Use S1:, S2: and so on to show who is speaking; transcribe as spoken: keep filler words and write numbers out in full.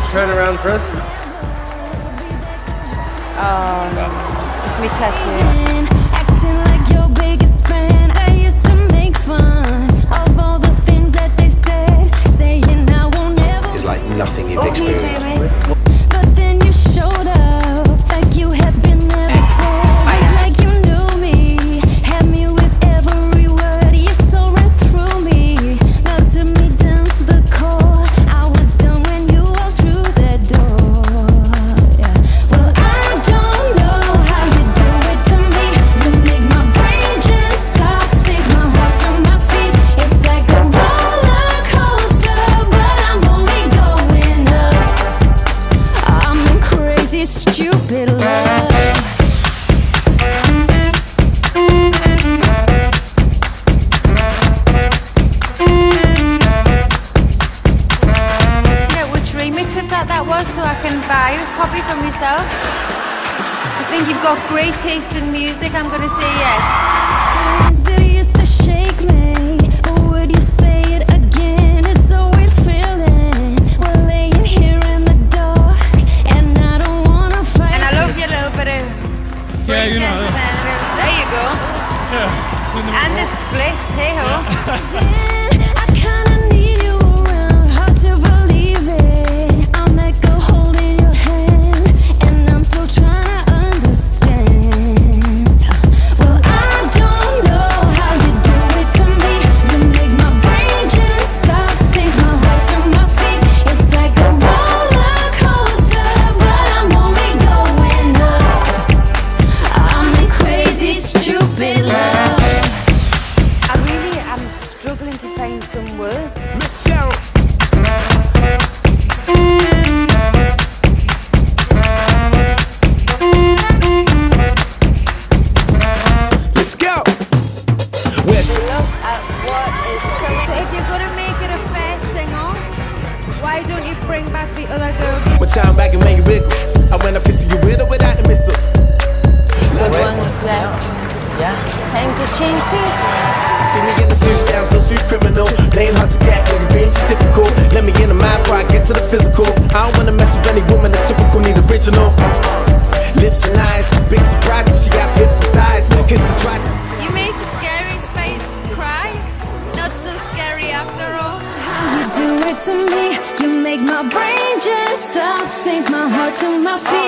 S1: turn around for us?
S2: Oh, no. Just me tattoo.
S3: Acting like your biggest fan. I used to make fun of all the things that they said, saying I won't ever.
S4: It's like nothing you've
S2: Oh,
S4: experienced.
S2: you do, mate.
S3: But then you showed up like you had been there before. Just like you knew me, had me with every word. You saw right through me, melted me down to the core. I was done when you walked through that door. Yeah. Well, I don't know how you do it to me. You make my brain just stop, sink my heart to my feet. It's like a roller coaster, but I'm only going up. I'm in crazy, stupid love.
S2: Yeah, which remix of that that was, so I can buy a copy for myself? I think you've got great taste in music. I'm gonna say yes.
S3: It used to shake me, but would you say it again? It's a weird feeling. We're laying here in the dark, and I don't wanna fight.
S2: And I love your little bit of
S5: Yeah, you know.
S2: breakdance and then- there you go.
S5: Yeah.
S2: And the splits, hey ho.
S3: I kinda need you around, hard to believe it. I'm like a hole in your hand, and I'm still trying to understand. Well, I don't know how you do it to me. You make my brain just stop, sink my heart to my feet. It's like a roller coaster, but I'm only going up. I'm in crazy, stupid love.
S2: I really am struggling to find some words.
S4: Miss Cheryl. Let's go. West.
S2: Look at what is coming. So if you're gonna make it a fair sing-off, why don't you bring back the other girl?
S4: One time back and make you wiggle. I went up kissing you with or without the missile.
S2: Good ones left.
S6: Yeah.
S2: Time to change things.
S4: See me in the suit, sound so sweet criminal. Playing hard to get, baby, being too difficult. Let me in the mind before I get to the physical. I don't wanna mess with any woman that's typical, need original. Lips and eyes, big surprise if she got hips and thighs. Kids to try.
S2: You made Scary Space cry. Not so scary after all.
S3: You do it to me, you make my brain just stop, sink my heart to my feet.